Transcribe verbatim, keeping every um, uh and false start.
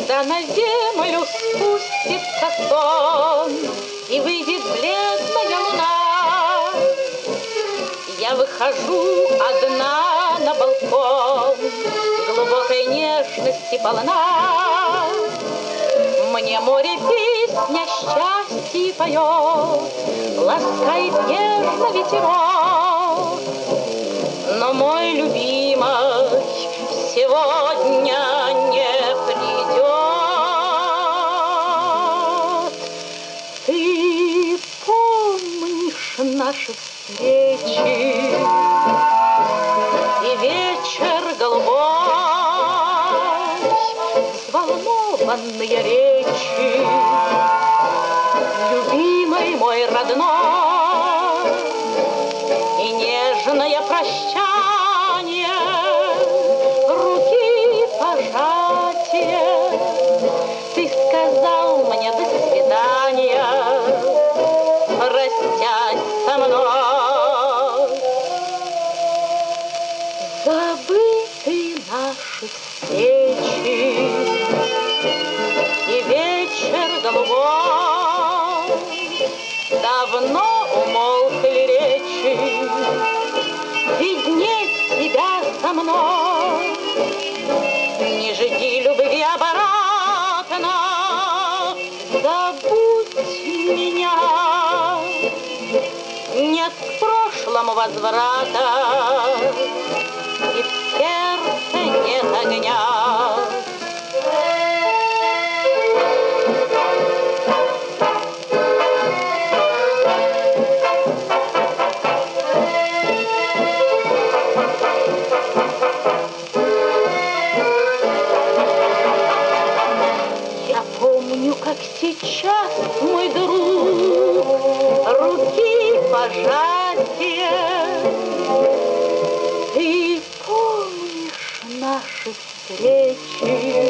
когда на землю спустится сон и выйдет бледная луна, я выхожу одна на балкон, глубокой нежности полна. Мне море песня счастья поет, ласкает нежно ветерок. Но мой любимый сегодня не придет. Ты помнишь наши встречи и вечер голубой, взволнованные речи, любимый мой родной, и нежное прощание, руки пожатие. Ты сказал мне до свидания, простясь со мной. Забыты наши встречи и вечер голубой, давно умолкли речи, виднеть тебя со мной. Не жди любви обратно, забудь меня, нет к прошлому возврата, и в сердце нет огня. Я помню, как сейчас, мой друг, руки пожатия. Ты помнишь наши встречи